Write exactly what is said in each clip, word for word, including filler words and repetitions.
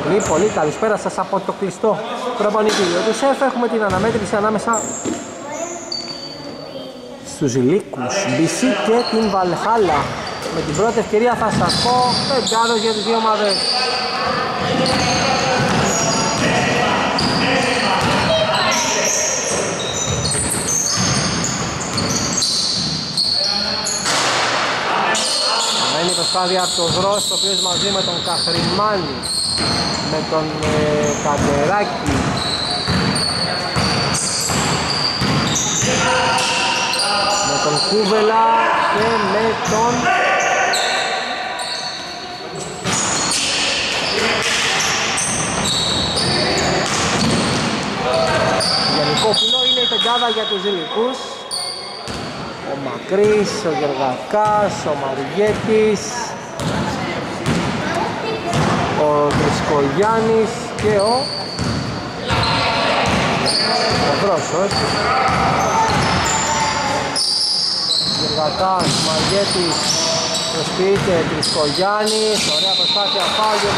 Πολύ πολύ καλησπέρα σας από το κλειστό προπονητήριο του ΣΕΦ. Έχουμε την αναμέτρηση ανάμεσα στους Λύκους, μπι σι και την Βαλχάλα. Με την πρώτη ευκαιρία θα σας πω πεντάδες για τις δύο ομάδες. Είναι η προσπάθεια από τον Δρόσο, ο οποίος μαζί με τον Καχρημάνη, με τον ε, Καντεράκη, με τον Κούβελα και με τον Γενικόπουλο. Είναι η πεντάδα για τους Ζηλικούς. Ο Μακρύς, ο Γεργακάς, ο Μαριέτης, ο Τρισκολιάννης και ο ο Βρόσος. Γεργακάς, Μαριέτης, προσποιείται Τρισκολιάννης, ωραία προσπάθεια, φάουλ.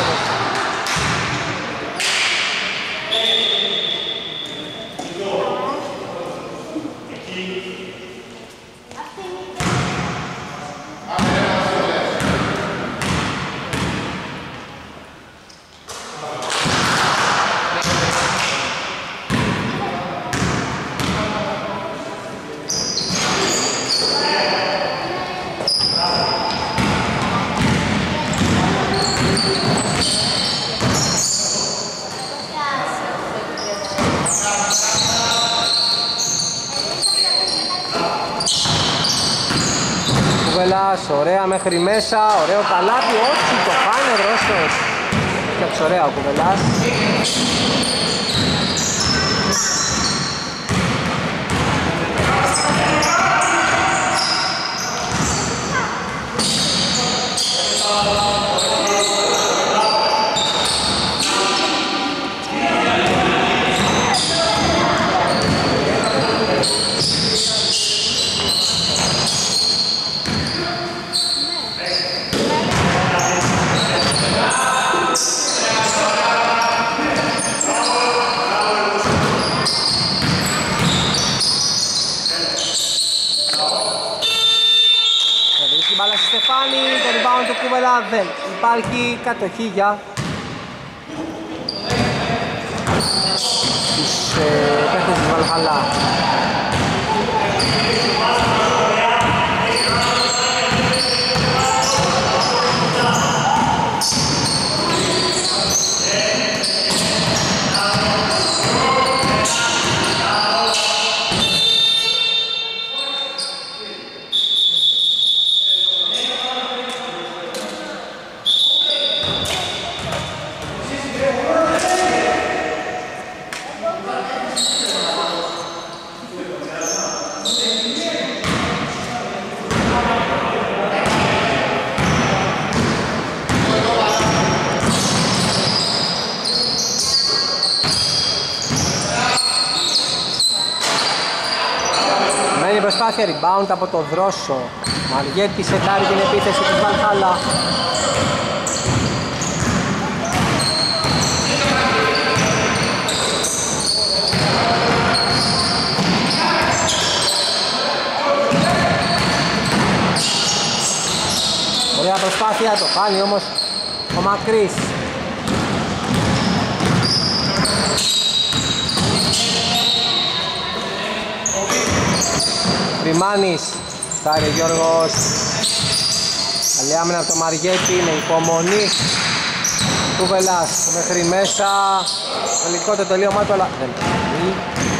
Ωραία μέχρι μέσα, ωραίο καλάθι, όχι το χάνει ο Ρώσος. Φτιάξε ωραία ο Κουβελάς. Δεν υπάρχει κατοχή για τους ε, παίκτες της Βαλχάλα. Rebound από τον Δρόσο. Μαριέτη σετάρει την επίθεση της Βαλχάλα. Ωραία προσπάθεια, το χάνει όμως ο Μακρύς. Ρημάνης, φτάρει Γιώργος. Καλή άμυνα από το Μαριέτη με υπομονή. Κουβελάς μέχρι μέσα. Τελικό το τελείωμά του, αλλά δεν κάνει.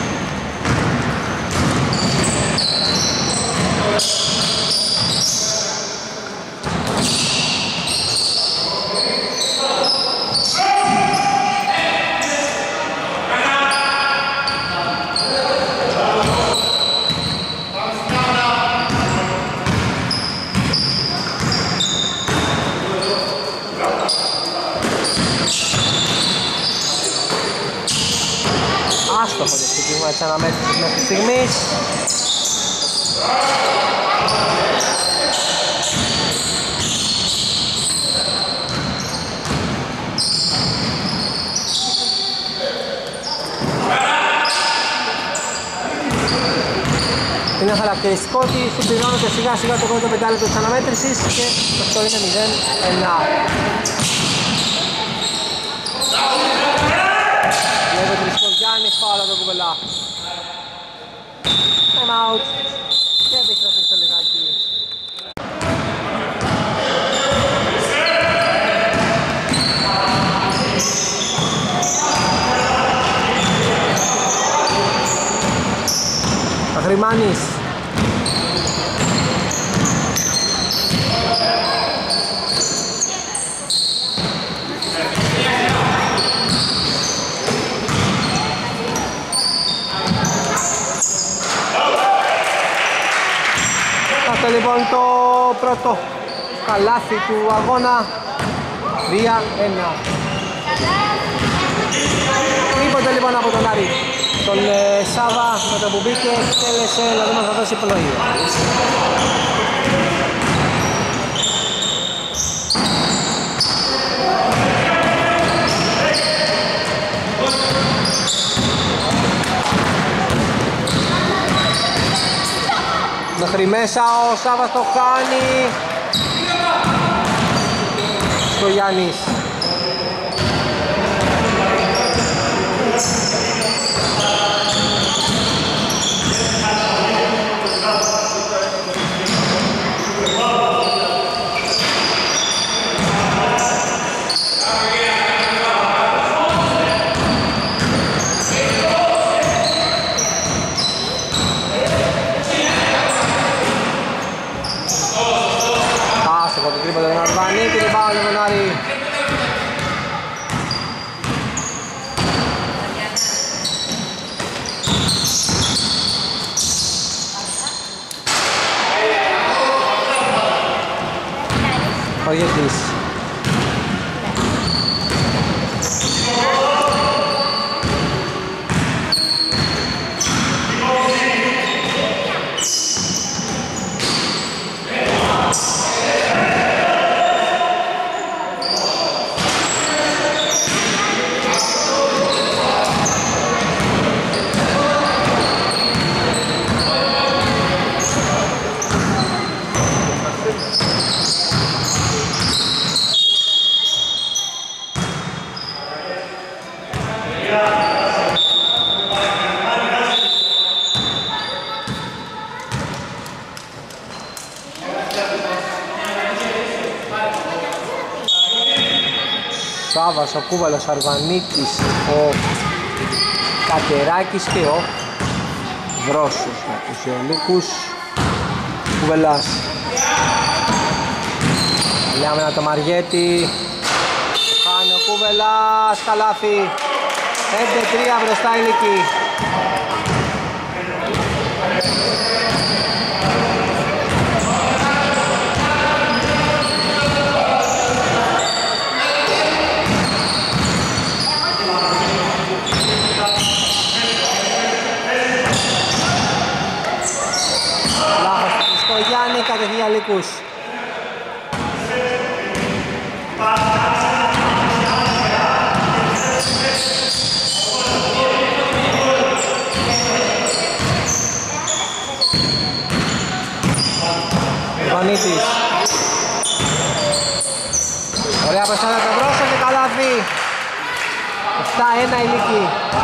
Άστοχο το ξεκίνημα της αναμέτρησης μέχρι στιγμής. Χαρακτηριστικό ότι συμπληρώνεται σιγά σιγά το πρώτο πεντάλεπτο της αναμέτρησης και το σκορ είναι μηδέν εννιά. Βλέπετε Χριστογιάννης, φάουλ από τον Κουβελά. Time out και επιστροφή στο λιγάκι. Αχρημάνης. Αυτό λοιπόν το πρώτο καλάθι του αγώνα. Τρία ένα. Τίποτε λοιπόν από τον Άρη. Τον ε, Σάβα με το που μπήκε εκτέλεσε, δηλαδή μας θα δώσει πνοή. Μέχρι μέσα ο Σάβας το κάνει. Στο Γιάννης. Παργετής. Σάβας, ο Κούβαλος, ο Αρβανίκης, ο Κατεράκης και ο Βρόσος με τους Ιωλίκους. Κουβελάς. Λέμε να το Μαριέτη. Το χάνει ο Κούβελας, καλάθι. πέντε τρία μπροστά η Λύκη. Γιάννη, κατευθείαν Λύκους. Βανίτης. Ωραία πεσάτα το Βρόσο και καλάθι. επτά ένα η Λύκη.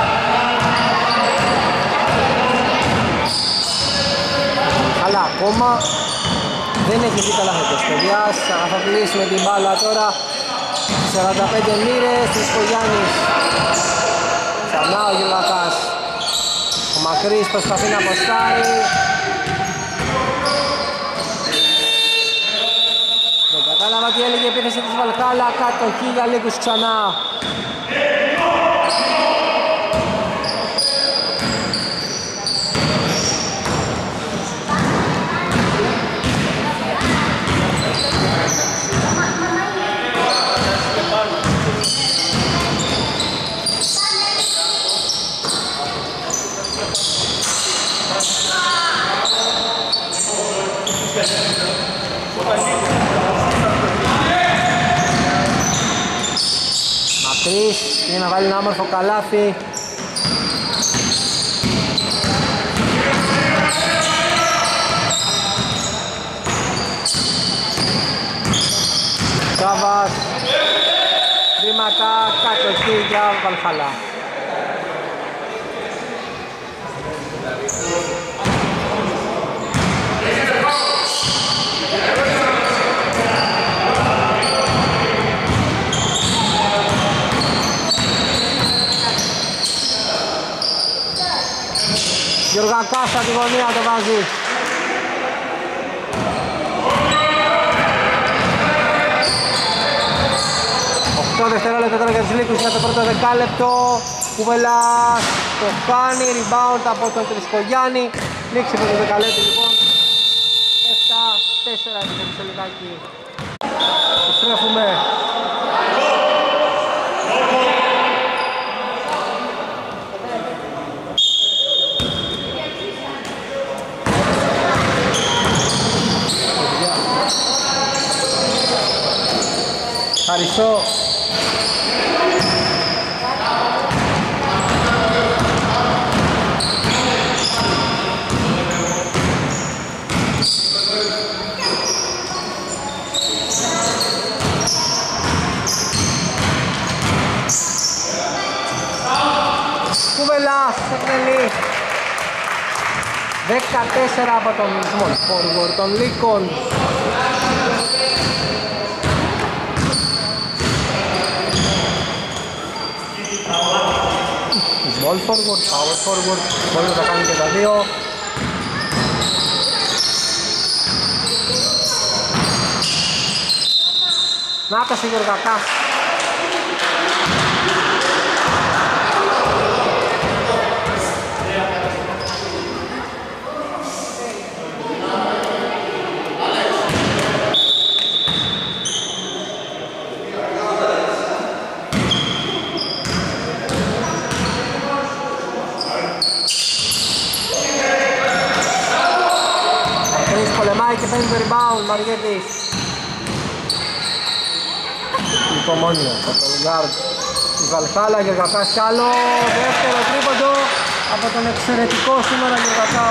Αλλά ακόμα δεν έχει δει καλά ο Κωστοδιάς. Θα κλείσει με την μπάλα τώρα. σαράντα πέντε μοίρες της Κογιάννης. Ξανά ο Γιουλακάς. Ο Μακρύς προσπαθεί να αποστάρει. Δεν κατάλαβα τι έλεγε η επίθεση της Βαλκάλα. Κατοχή για Λύκους ξανά. Μακρύς είναι να βάλει ένα όμορφο καλάθι. διαλύματα, κατοχή για Βαλχάλα. Γιωργακάς στα τη γωνία το βάζει. οκτώ δευτερόλεπτα τώρα για τους Λύκους για το πρώτο δεκάλεπτο. Κουβελάς το κάνει, rebound από τον Τρισκογιάννη. Λήξη από το δεκαλέπτο λοιπόν. επτά τέσσερα σε λιγάκι. Επιστρέφουμε. Ευχαριστώ. Κουβελάς, εκτελεί. δεκατέσσερα από τον small forward των Λύκων. Small forward, power forward, μπορεί να τα κάνει και τα δύο. Νάτας ο Γιωργακάς. Και παίρνει το rebound, Μαριέτης. Υπομόνια από τον γκάρντ της Βαλχάλα, Γεωργακάς κι άλλο. Δεύτερο τρίποντο από τον εξαιρετικό σήμερα Γεωργακά.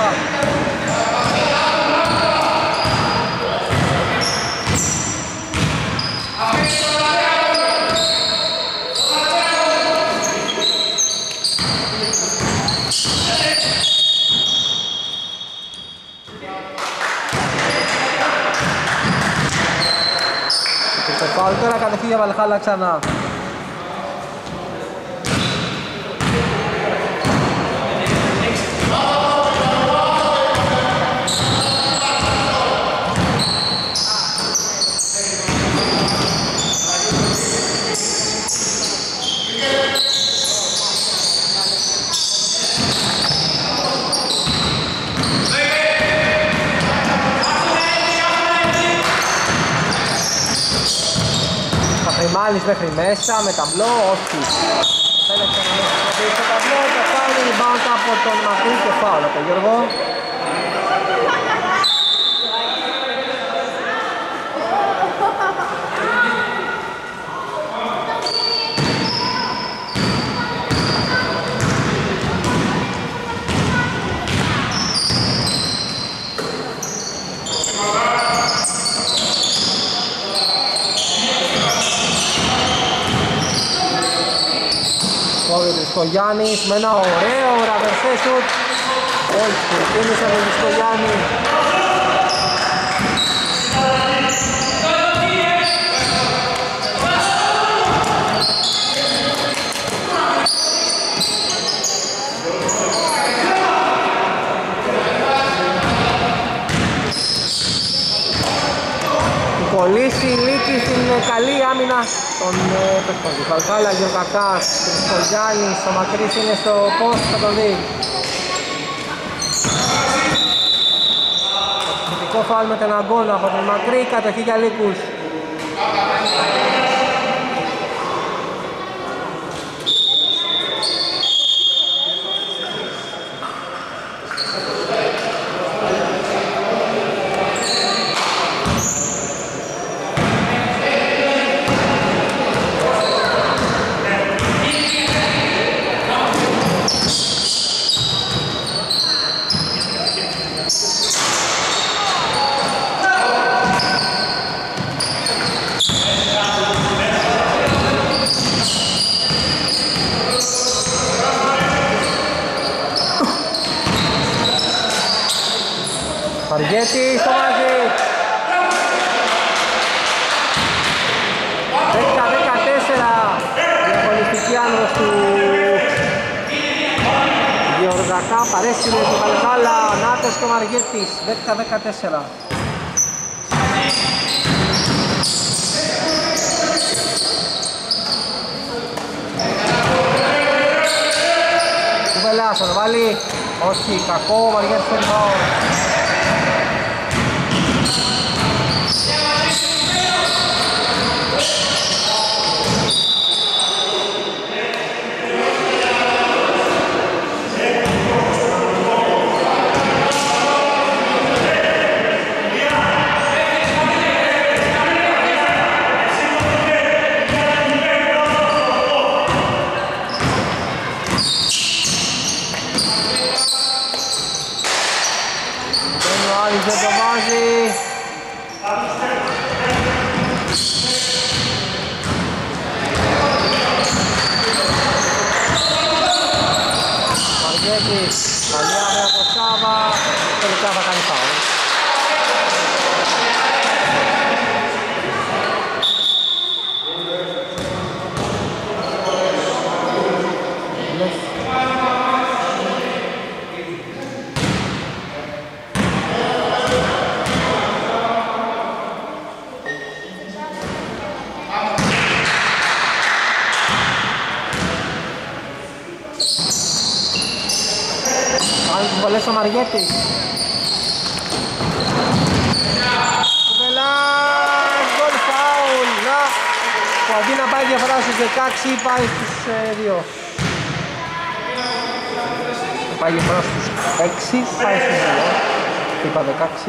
Τώρα κατοχή για Βαλχάλα ξανά. Μάλιστα μέχρι μέσα με ταμπλό, όχι. Θέλετε να μην το ταμπλό, το κάνει rebound από τον Μακρύ και φάουλ από τον Γιώργο. Ο Γιάννης με ένα ωραίο ραβερσέ σουτ. Όχι, κίνησε με τον Γιάννη. Κολλήσει η Λύκη στην καλή άμυνα των παιχτών. Βαλχάλα, Γιωργακάς, Τρισκογιάννης, ο Μακρύς είναι στο post, θα το δει. Θετικό φάουλ με τον αγώνα από τον Μακρύ, κατοχή για Λύκους. Μαργέτης το βάζει. δέκα δεκατέσσερα η αγωνιστική άνοδος του Γεωργακά, παρέσυρε του Καλχάλα, Νάτος και ο Μαργέτης, δέκα δεκατέσσερα. Κουβελάς, θα το βάλει, όχι, κακό, ο Μαργέτης το rebound. Δεν το βάζει. Μαργέτης, καλή άμυνα από Σάβα, τελικά θα κάνει φάουλ. Βολές ο Μαργέτης. Κουβελάς, γκολ φάουλ. Να, που αντί να πάει διαφορά στους δεκαέξι πάει στους δύο. Πάει διαφορά στους έξι, πάει στους δύο. Είπα δεκαέξι.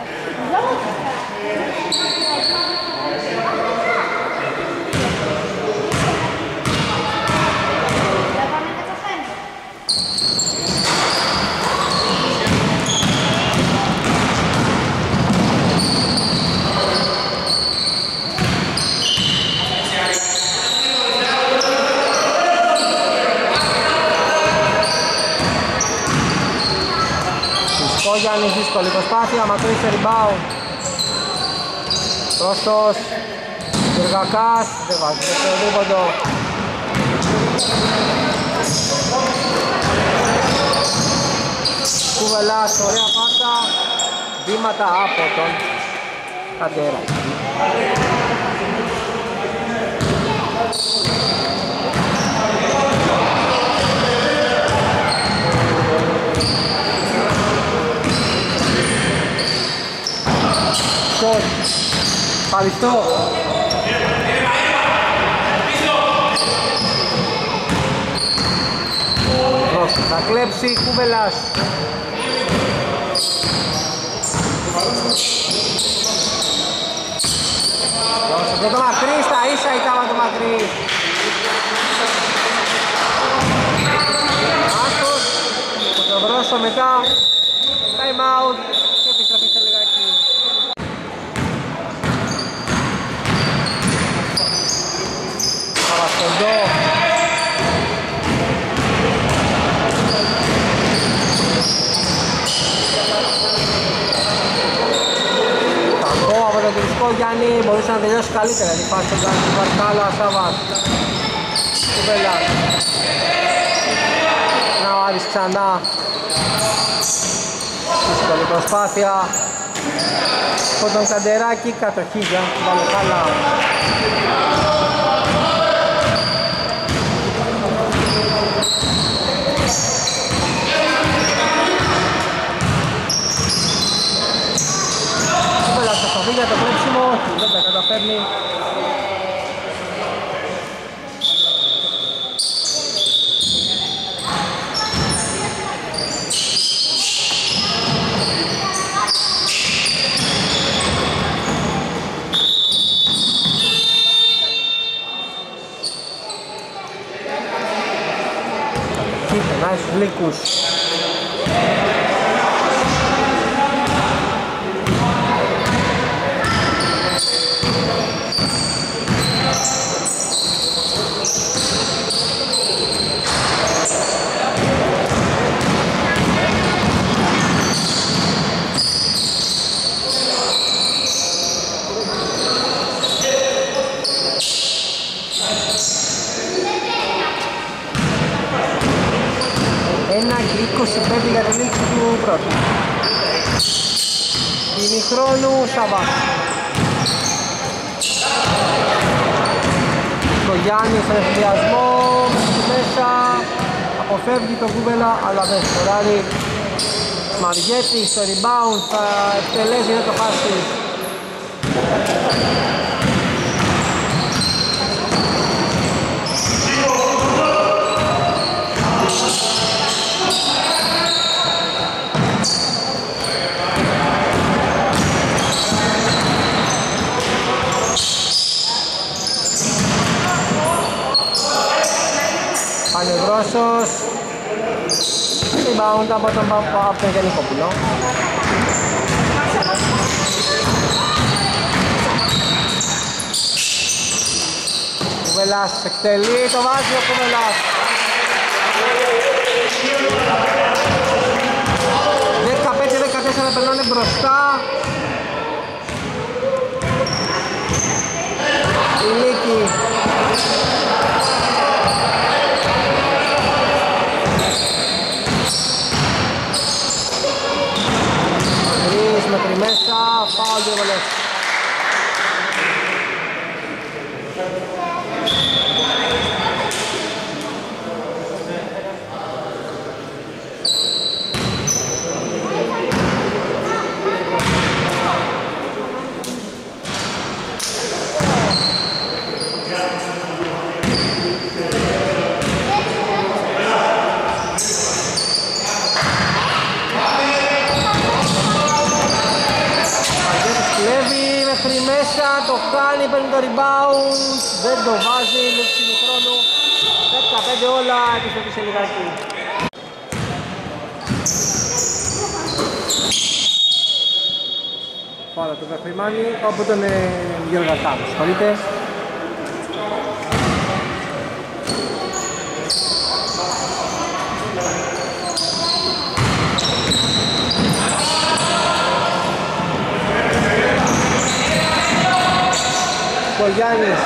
Ο Γιάννης δύσκολη προσπάθεια, μακρύς rebound. Πρόστος, Γεργακάς, δεν βάζει το δίποντο. Κουβελάς, ωραία πάσα, βήματα από τον Καντέρα. Ευχαριστώ. Θα κλέψει Κουβελάς. Και το μακρύ, στα ίσα ήταν το μακρύ. Άστος, το βρώσω μετά. Time out και επιστροφή σε λιγάκι. Παπασκοντό. Κακό από τον Τουριστικό Γιάννη, μπορούσε να τελειώσει καλύτερα. Η φάση του Γιάννη Βαρκάλα, Σάββας. Κουβέλα. Να ο Άρης ξανά. Δύσκολη προσπάθεια. Από τον Καντεράκη, κατοχή για Βαλοκάλα. Για το κλέψιμο, δεν τα καταφέρνει. Και περνάει στους λύκους. χρόνου, Σάβας. Το Γιάννη στον εφηδιασμό, μέσα, αποφεύγει τον Κούβελα, αλλά δεν σκοράρει. Μαριέτης στο rebound, θα εκτελέσει, δεν το χάσει. Πανευρώσος, rebound από τον, από τον Γενικόπουλο. Κουβελάς εκτελεί, το βάζει ο Κουβελάς. δεκαπέντε δεκατέσσερα περνάνε μπροστά. Η Λίκη. Τρεις μέχρι μέσα, φάουλ δύο βολές. Το κάνει, παίρνει το rebound, δεν το βάζει, λήξη του χρόνου, δεκαπέντε όλα, επιστρέφει σε λιγάκι. Πάρα το Καφριμάνι, όπου τον Γεωργατάνο, συγχωρείτε. Ο Γιάννης.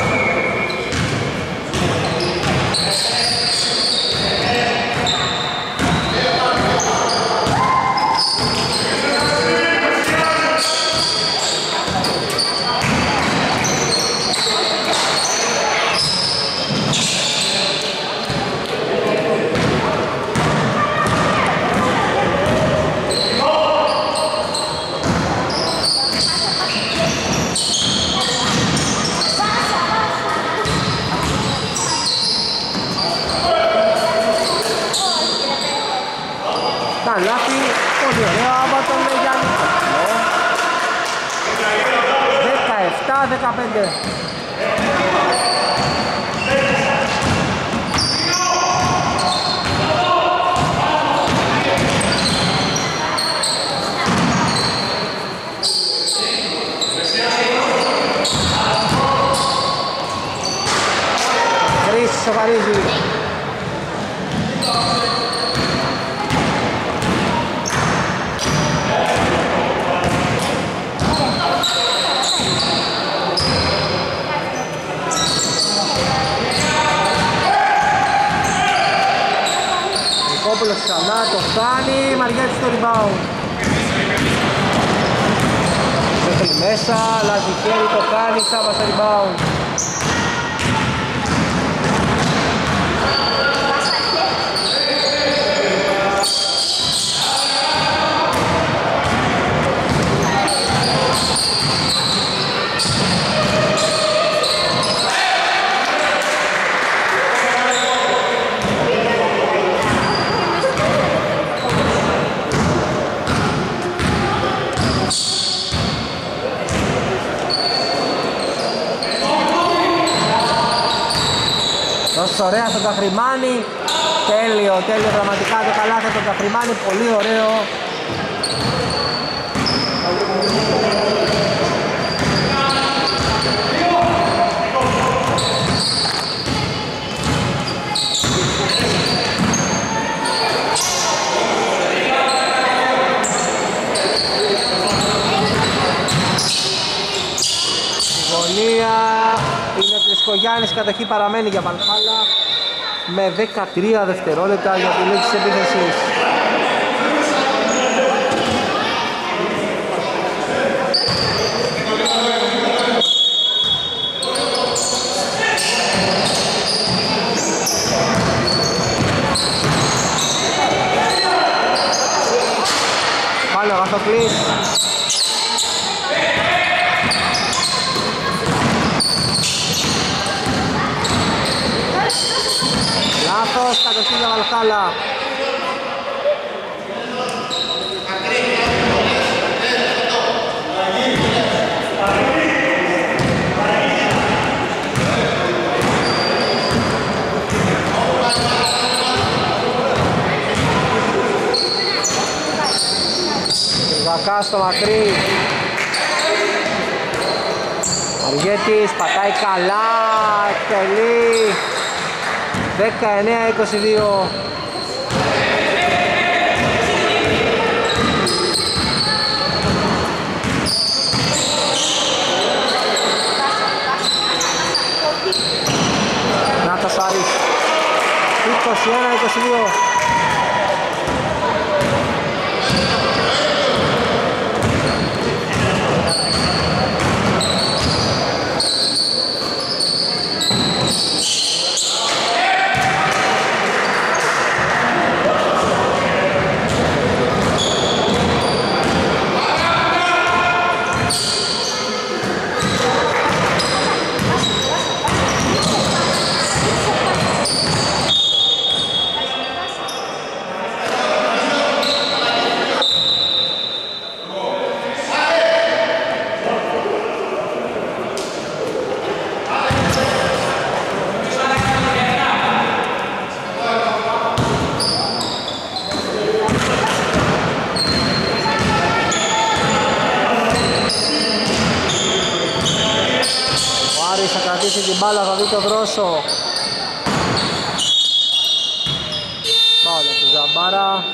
Λάθη, πολύ ωραίο από τον Γιάννη. δεκαεπτά δεκαπέντε. Χρήση σοβαρίζει. Νικόπουλος ξανά, το φτάνει, Μαριέτης στο rebound. Μέχρι μέσα, αλλάζει χέρι, το κάνει, Σάββας στο rebound. Ωραία στον Καφριμάνη, τέλειο, τέλειο πραγματικά το καλάθι τον Καφριμάνη, πολύ ωραίο. Είναι ο Τρισκογιάννης, η κατοχή παραμένει για Βαλχάλα με δεκατρία δευτερόλεπτα για τη λήξη της επίθεσης. Σοκλής. Λάθος, κατοχή για Βαλχάλα. Ζακά στο μακρύ. Αργέτης πατάει καλά, εκτελεί. δεκαεννέα είκοσι δύο. Νάτος Άρης. είκοσι ένα είκοσι δύο. Την μπάλα θα δει το Δρόσο. Πάλα του Ζαμπάρα.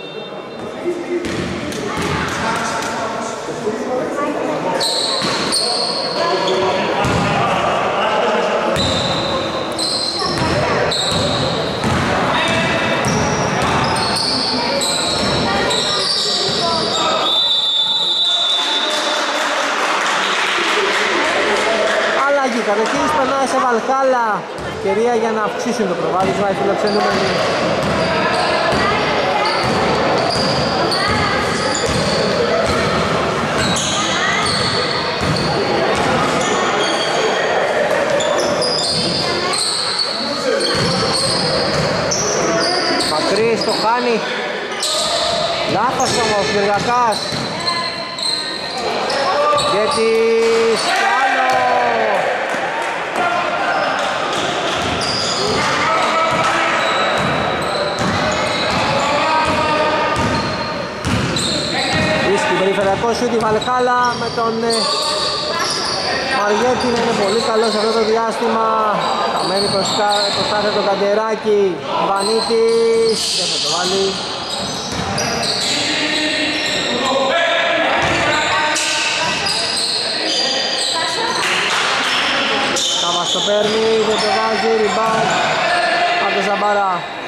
Κατοχής περνάει σε Βαλχάλα. Ευκαιρία για να αυξήσουν το προβάδισμα οι φιλοξενούμενοι. Μακρύς το χάνει. Λάθος όμως, Γεργακάς. Γκέτης. Περιφερειακό σούτ η Βαλχάλα με τον ε, Μαριέτη να είναι πολύ καλό σε αυτό το διάστημα. Καμένη προστάθε το Καντεράκι. Βανίτης δεν θα το βάλει. Κάβας το παίρνει, δεν το βάζει, rebound από τον Ζαμπάρα.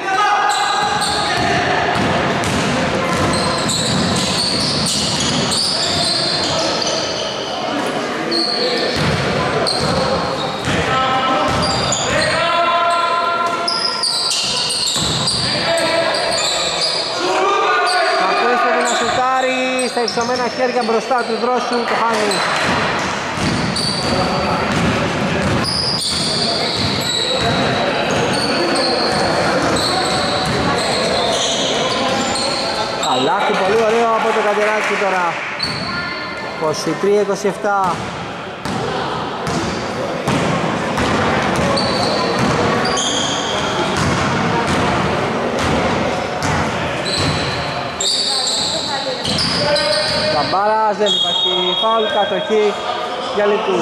Στα υψωμένα χέρια μπροστά του Δρόσου, το χάνει. Καλάθι, πολύ ωραίο από το Καντεράκι τώρα. είκοσι τρία είκοσι επτά. Καμπάρας, δεν υπάρχει φάουλ, κατοχή για Λυκούς.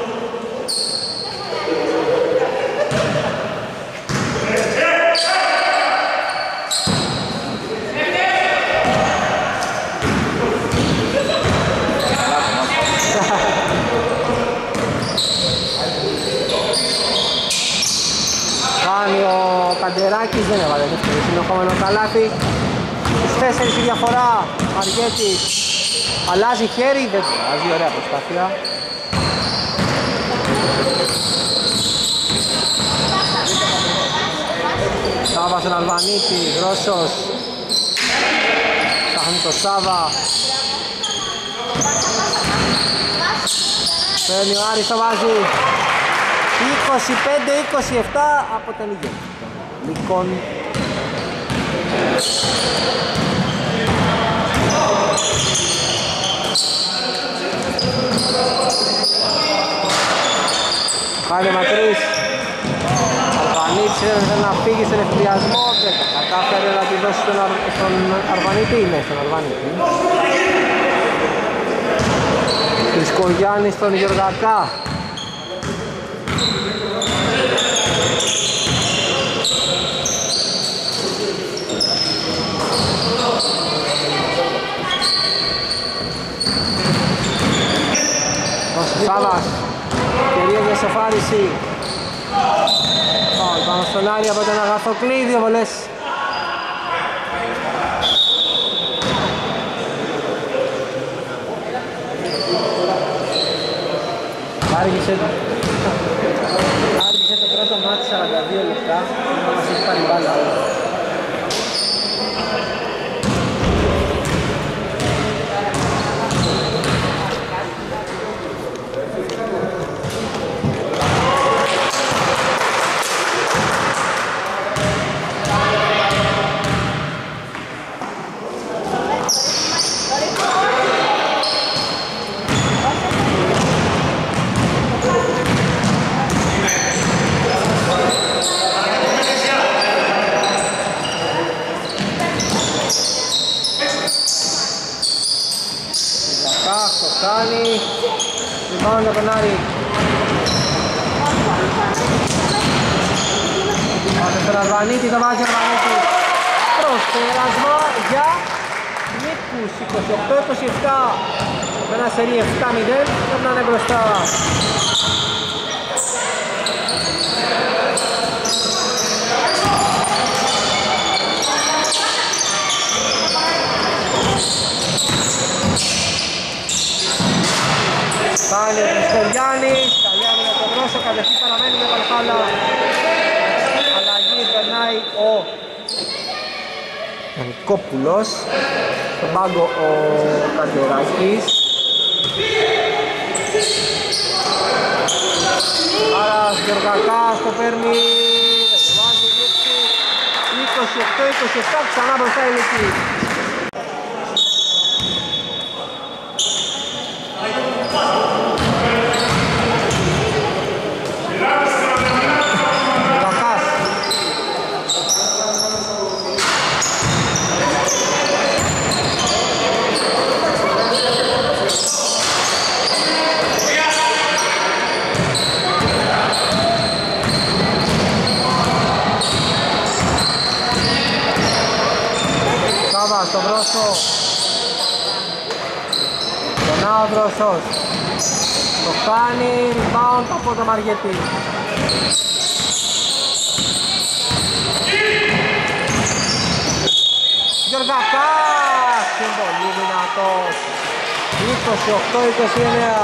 Κάνει ο Καντεράκης, δεν έβαλε δεύτερο συνεχόμενο καλάθι. Τέσσερις η διαφορά, Αργέτης. Αλλάζει χέρι, δεν το αλλάζει, ωραία προσπάθεια. Σάβα στον Αλβανίτη, Δρόσος. Ψάχνει το Σάβα. Παίρνει ο Άρης, το βάζει. είκοσι πέντε είκοσι επτά από τον Ιγέν. Λυκόν. Πάλι μακρύς. Αρβανίτης θέλει να φύγει στον εφηδιασμό. Δεν τα κατάφερε να τη δώσει στον, Αρ... στον Αρβανίτη. Ναι, στον Αρβανίτη. Κρισκογιάννης στον Γιωργακά. Ο Σάβας. Ευκαιρία για σοφάριση. Πάμε στον Άρη από τον Αγαθοκλή, δύο βολές. Άργησε, άργησε το πρώτο μάτι σαράντα δύο λεπτά, να μας έχει πάρει μπάλα. Λοιπόν, για τον Άρη. Πάμε στον Αρβανίτη, θα βάζει ο Αρβανίτη. Προσπερασμό για νίκους είκοσι οκτώ είκοσι επτά. Με ένα σερί επτά μηδέν, πρέπει να είναι μπροστά. Πάλι ο Χριστοριάννης, καλή άμυνα τον Ρώσο, κατευθείαν παραμένει με Βαλχάλα. Αλλαγή περνάει ο Ενικόπουλος, στον πάγκο ο Καντεράκης. Άρα Γιωργακάς το παίρνει, δεν το βάζει είκοσι οκτώ είκοσι επτά, ξανά μπροστά η Λυκή. Στον Βρόσο, τον ο Βρόσος, το κάνει, rebound από το Μαργετή. Γιωργακάς, είναι πολύ δυνατός, είκοσι οκτώ είκοσι εννέα.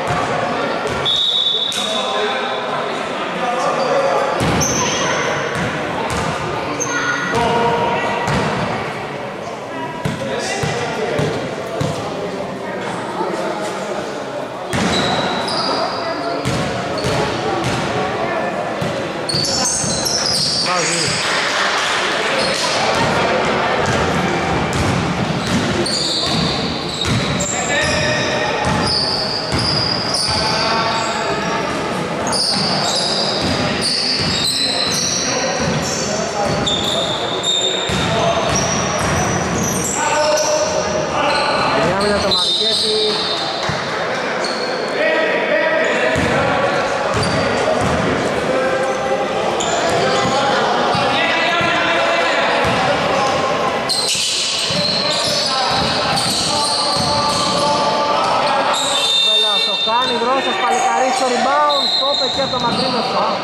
Και το μακρύνο στο.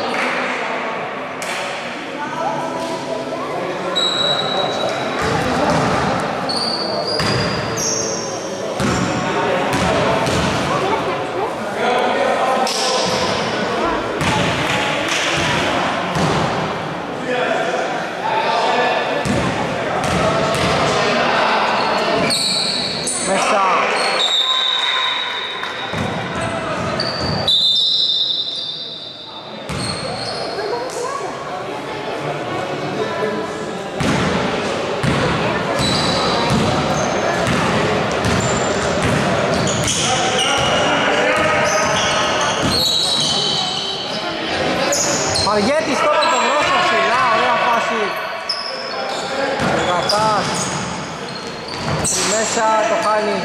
Μέσα. Μαργέτης τώρα το γνώσο ψηλά, ωραία φάση. Γατάς. Μέσα το χάνει.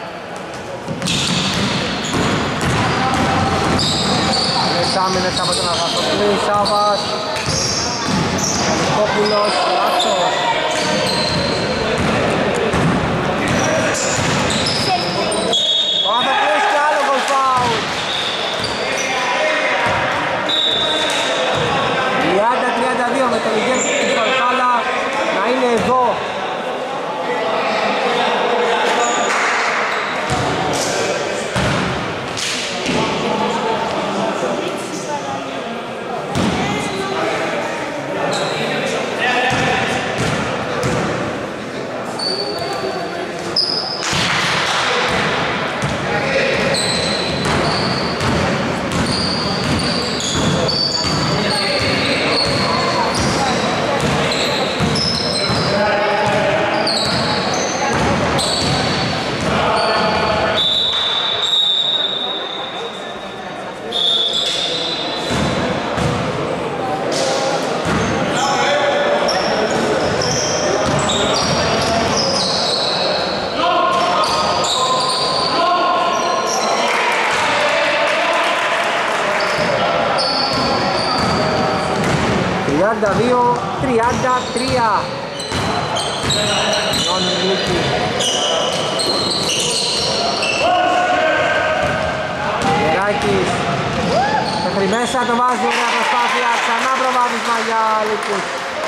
Άλλες άμυνες από τον Αγαθοκλή, Σάβας. Καλυκόπουλος, λάθος. Ο Αγαθοκλής και άλλο γκολ φάουλ. τριάντα τριάντα δύο με τον ηγέτη της Βαλχάλα να είναι εδώ. τριάντα δύο τριάντα τρία. Νόνι Λίκη. Γεράκης. Μέχρι μέσα το βάζει μια προσπάθεια. Ξανά προβάδισμα για Λίκους.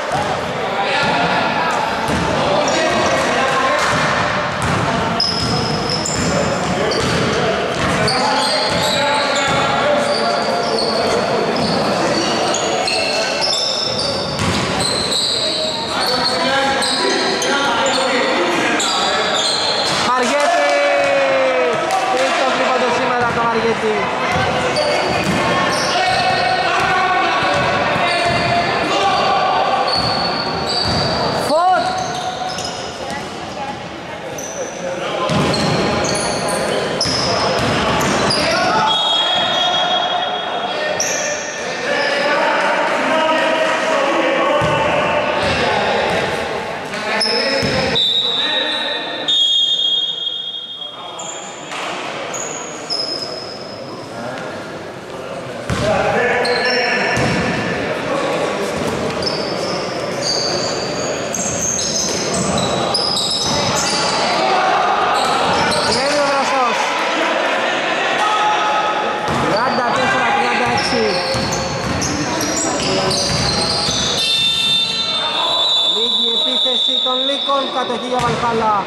Κατοχή για Βαλχάλα.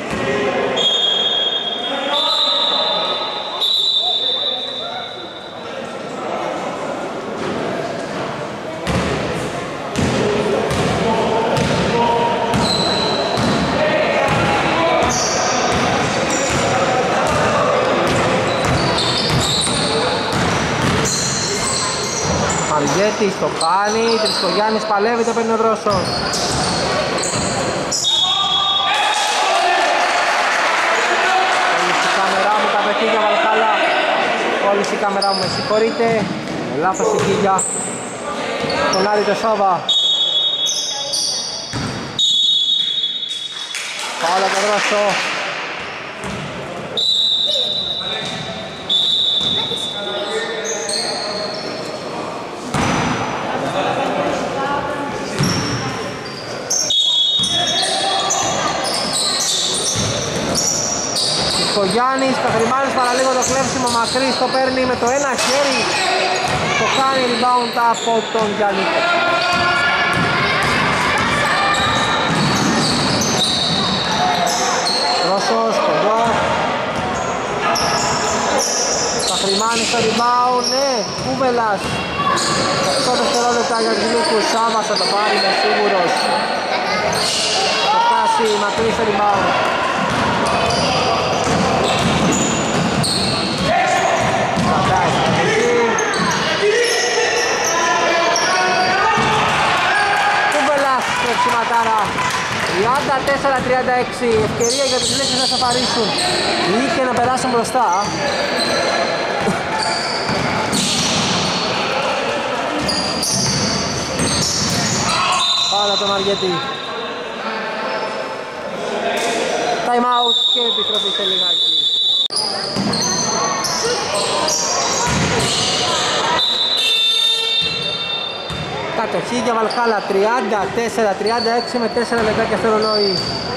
Αργέτης το κάνει, Τρισκογιάννης παλεύει, το παίρνει ο Δρόσος. Όλης η κάμερα μου, με συγχωρείτε, λάθος εκεί για τον Άρη το Σόβα. Πάλα το Δρόσο. Ο Γιάννης, Πεχρημάνης παραλίγο το κλέψιμο, Μακρύς το παίρνει με το ένα χέρι, το κάνει rebound από τον Γιάννη. Ρώσος, κοντό. Πεχρημάνης στο rebound, ναι, Κούβελας. οκτώ δευτερόλεπτα για τους Λούκους, Σάβας θα το πάρει, είμαι σίγουρος. Το κάσει, Μακρύς στο rebound. τριάντα τέσσερα τριάντα έξι, ευκαιρία για τους Λέξους να σαφαρίσουν ή και να περάσουν μπροστά. Μαριέτη. Time out και επιστροφή σε λιγάκι. Κατοχή για Βαλχάλα, τριάντα τέσσερα τριάντα έξι με τέσσερα λεπτάκια στο ρολόι.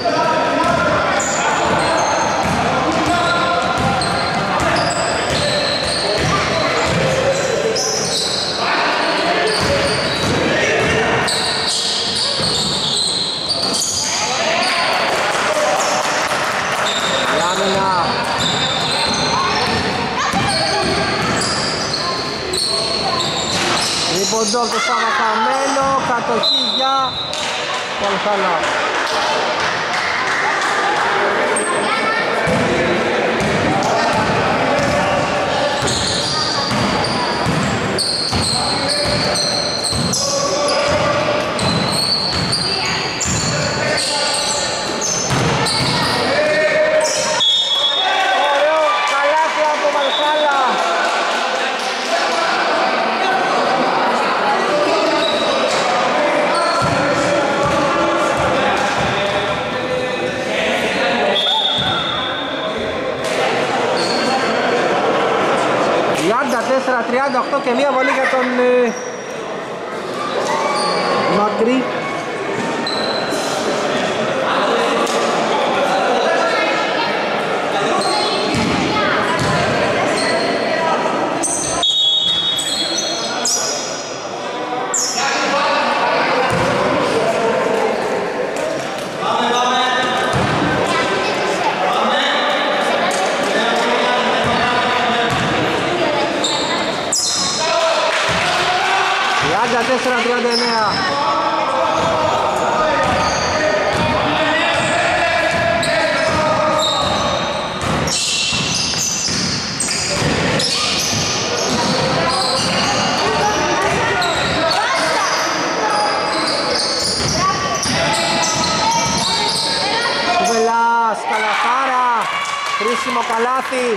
Ποντόλ το Σάβα χαμένο, κατοχή για Βαλχάλα. Ωραίο καλάθι από Βαλχάλα. τριάντα τέσσερα τριάντα οκτώ και μία βολή για τον ε, Μακρύ. τριάντα τέσσερα τριάντα εννέα. Κουβελάς, καλαθάρα, χρήσιμο καλάθι.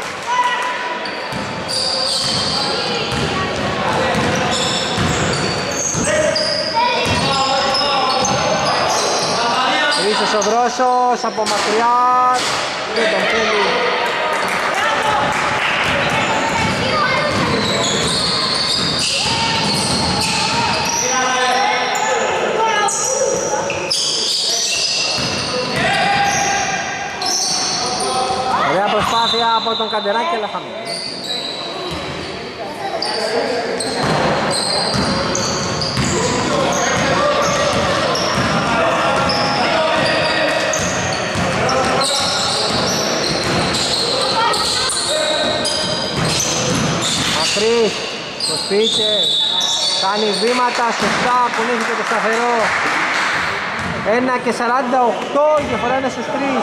Ίσως ο Δρόσος από μακριά και τον θέλει. Ωραία προσπάθεια από τον Καντεράκη, αλλά χαμένη. Μακρύς, το σπίτι, κάνει βήματα σωστά, πουλήθηκε το σταθερό. ένα και σαράντα οκτώ, η διαφορά είναι στους τρεις.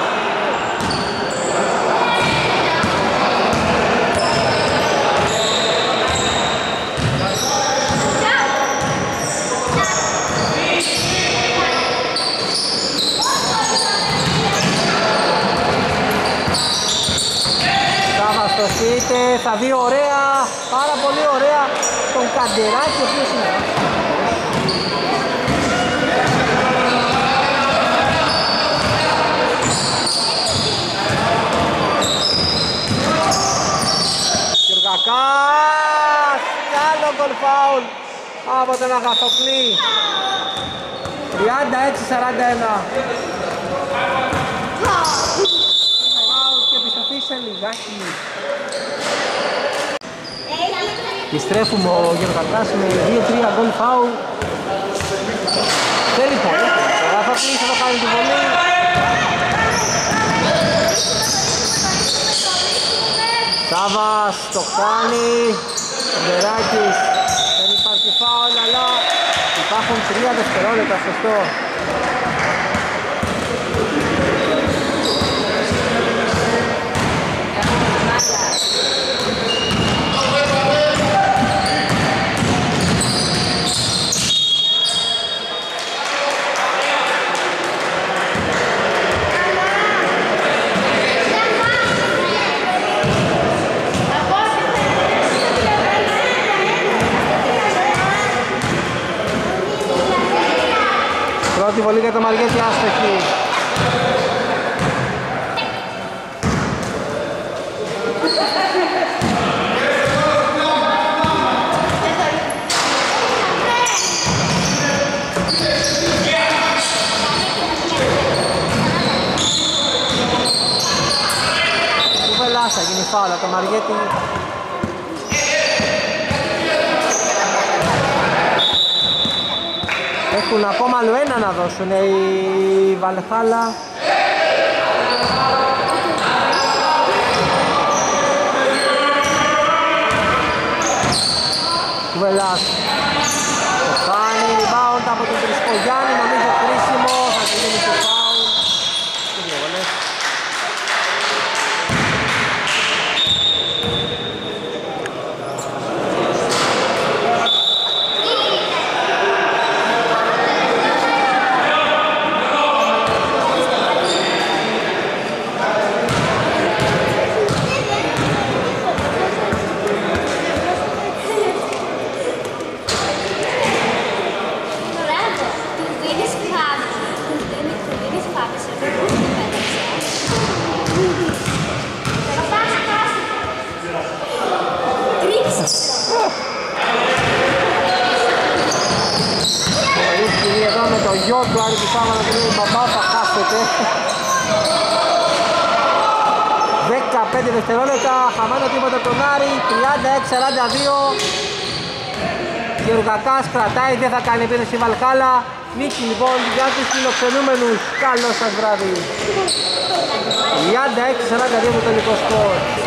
Το Σίτε θα δει ωραία, πάρα πολύ ωραία τον Καντεράκη, ο οποίος είναι. Γιουργακάς, κι άλλο γκολ φάουλ από τον Αγαθοκλή. τριάντα έξι σαράντα ένα. Και επιστροφή σε λιγάκι. Επιστρέφουμε ο Γιουργακάς με δύο τρία γκολ φάουλ. Θέλει πολύ. Ο Αγαθοκλής θα το κάνει τη βολή. Σάβας το κάνει. Ο Μπεράκης. Δεν υπάρχει φάουλ, αλλά υπάρχουν τρία δευτερόλεπτα, σωστό. βολή για το Μαριέτη, άστοχη. Κουβελάς θα γίνει φάουλα το Μαριέτη. Έχουν ακόμα άλλο ένα να δώσουν η Βαλχάλα. Κουβελάς το κάνει, rebound από τον Τρισκογιάννη, νομίζω κρίσιμο, θα γίνει το φάουλ και δύο βολές. Εδώ με το γιο του Άρη Πισάμα να του λέει μπαμπά θα χάσετε. δεκαπέντε δευτερόλεπτα, χαμένο τίποτα τον Άρη, τριάντα έξι σαράντα δύο. Γεωργακάς κρατάει, δεν θα κάνει επίθεση η Βαλχάλα. Νίκη λοιπόν για τους φιλοξενούμενους. Καλό σας βράδυ. τριάντα έξι σαράντα δύο το τελικό σκορ.